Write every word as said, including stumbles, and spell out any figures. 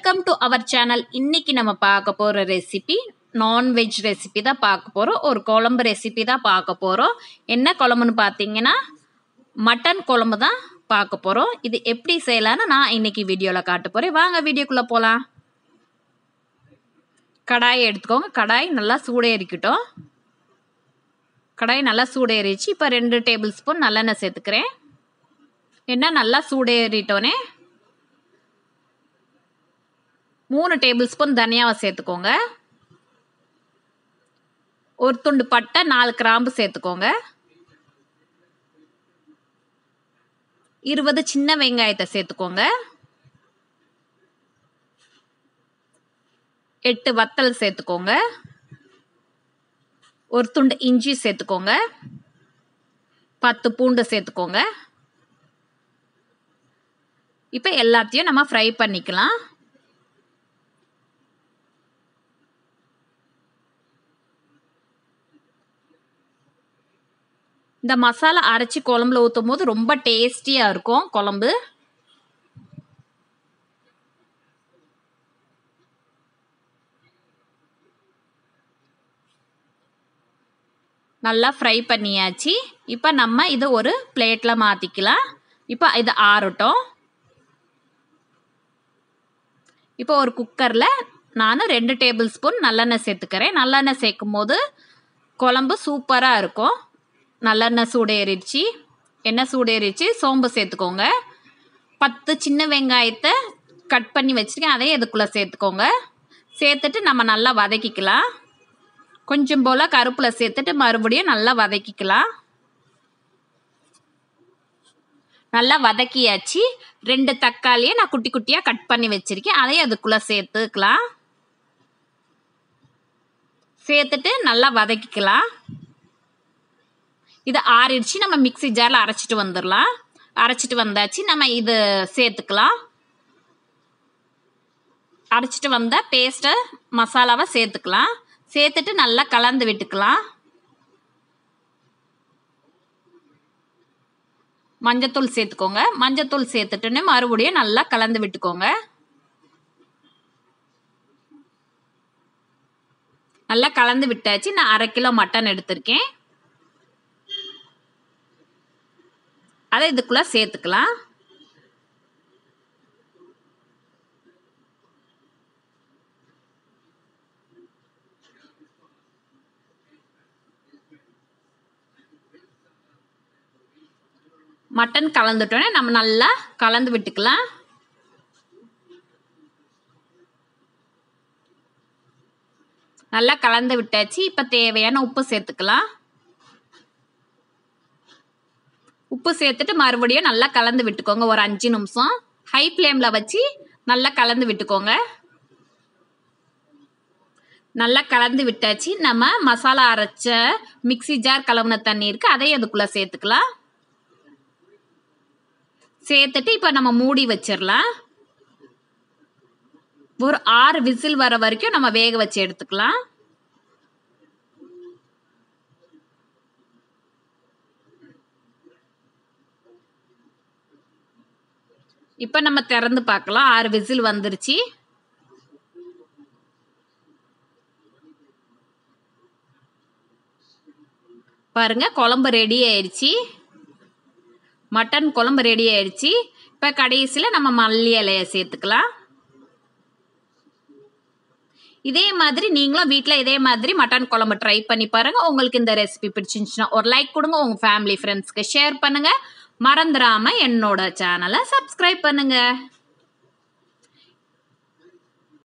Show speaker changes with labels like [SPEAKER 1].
[SPEAKER 1] Welcome to our channel. இன்னைக்கு நம்ம பார்க்க போகிற ரெசிபி நான்வெஜ் ரெசிபி தான் பார்க்க போகிறோம். ஒரு குழம்பு ரெசிபி தான் பார்க்க போகிறோம். என்ன குழம்புன்னு பார்த்தீங்கன்னா மட்டன் குழம்பு தான் பார்க்க போகிறோம். இது எப்படி செய்யலான்னு நான் இன்னைக்கு வீடியோவில் காட்ட போகிறேன். வாங்க வீடியோக்குள்ளே போகலாம். கடாயை எடுத்துக்கோங்க. கடாய் நல்லா சூடேறிக்கட்டும். கடாய் நல்லா சூடேறிச்சு. இப்போ ரெண்டு டேபிள் ஸ்பூன் நல்லெண்ணெய் சேர்த்துக்கிறேன். எண்ணெய் நல்லா சூடேறிட்டோன்னே மூணு டேபிள் ஸ்பூன் தனியாவை சேர்த்துக்கோங்க. ஒரு துண்டு பட்டை, நாலு கிராம்பு சேர்த்துக்கோங்க. இருபது சின்ன வெங்காயத்தை சேர்த்துக்கோங்க. எட்டு வத்தல் சேர்த்துக்கோங்க. ஒரு துண்டு இஞ்சி சேர்த்துக்கோங்க. பத்து பூண்டு சேர்த்துக்கோங்க. இப்போ எல்லாத்தையும் நம்ம ஃப்ரை பண்ணிக்கலாம். இந்த மசாலா அரைச்சி குழம்புல ஊற்றும் போது ரொம்ப டேஸ்டியாக இருக்கும் குழம்பு. நல்லா ஃப்ரை பண்ணியாச்சு. இப்போ நம்ம இதை ஒரு பிளேட்டில் மாற்றிக்கலாம். இப்போ இது ஆறட்டும். இப்போ ஒரு குக்கரில் நான் ரெண்டு டேபிள் ஸ்பூன் நல்லெண்ணெய் சேர்த்துக்கிறேன். நல்லெண்ணெய் சேர்க்கும் போது குழம்பு சூப்பராக இருக்கும். நல்லெண்ணெய் சூடேறிடுச்சு. எண்ணெய் சூடேறிச்சு. சோம்பு சேர்த்துக்கோங்க. பத்து சின்ன வெங்காயத்தை கட் பண்ணி வச்சுருக்கேன். அதையும் இதுக்குள்ளே சேர்த்துக்கோங்க. சேர்த்துட்டு நம்ம நல்லா வதக்கிக்கலாம். கொஞ்சம் போல் கருப்பில் சேர்த்துட்டு மறுபடியும் நல்லா வதக்கிக்கலாம். நல்லா வதக்கியாச்சு. ரெண்டு தக்காளியை நான் குட்டி குட்டியாக கட் பண்ணி வச்சுருக்கேன். அதையும் அதுக்குள்ளே சேர்த்துக்கலாம். சேர்த்துட்டு நல்லா வதக்கிக்கலாம். இது ஆறிடுச்சு. நம்ம மிக்ஸி ஜாரில் அரைச்சிட்டு வந்துடலாம். அரைச்சிட்டு வந்தாச்சு. நம்ம இது சேர்த்துக்கலாம். அரைச்சிட்டு வந்த பேஸ்ட்டை மசாலாவை சேர்த்துக்கலாம். சேர்த்துட்டு நல்லா கலந்து விட்டுக்கலாம். மஞ்சத்தூள் சேர்த்துக்கோங்க. மஞ்சத்தூள் சேர்த்துட்டுன்னு மறுபடியும் நல்லா கலந்து விட்டுக்கோங்க. நல்லா கலந்து விட்டாச்சு. நான் அரை கிலோ மட்டன் எடுத்திருக்கேன். அதை இதுக்குள்ள சேர்த்துக்கலாம். மட்டன் கலந்துட்டோன்னே நம்ம நல்லா கலந்து விட்டுக்கலாம். நல்லா கலந்து விட்டாச்சு. இப்போ தேவையான உப்பு சேர்த்துக்கலாம். உப்பு சேர்த்துட்டு மறுபடியும் நல்லா கலந்து விட்டுக்கோங்க. ஒரு அஞ்சு நிமிஷம் ஹை ஃப்ளேமில் வச்சு நல்லா கலந்து விட்டுக்கோங்க. நல்லா கலந்து விட்டாச்சு. நம்ம மசாலா அரைச்ச மிக்ஸி ஜார் கலவுன தண்ணி இருக்குது. அதையும் அதுக்குள்ளே சேர்த்துக்கலாம். சேர்த்துட்டு இப்போ நம்ம மூடி வச்சிடலாம். ஒரு ஆறு விசில் வர வரைக்கும் நம்ம வேக வச்சு எடுத்துக்கலாம். இப்போ நம்ம திறந்து பார்க்கலாம். ஆறு விசில் வந்துருச்சு. பாருங்க, குழம்பு ரெடி ஆயிடுச்சு. மட்டன் குழம்பு ரெடி ஆயிடுச்சு. இப்போ கடைசியில் நம்ம மல்லி இலையை சேர்த்துக்கலாம். இதே மாதிரி நீங்களும் வீட்டில் இதே மாதிரி மட்டன் குழம்பு ட்ரை பண்ணி பாருங்க. உங்களுக்கு இந்த ரெசிபி பிடிச்சிருந்துச்சுன்னா ஒரு லைக் கொடுங்க. உங்கள் ஃபேமிலி ஃப்ரெண்ட்ஸ்க்கு ஷேர் பண்ணுங்க. மறந்துடாம என்னோட சேனலை சப்ஸ்கிரைப் பண்ணுங்க.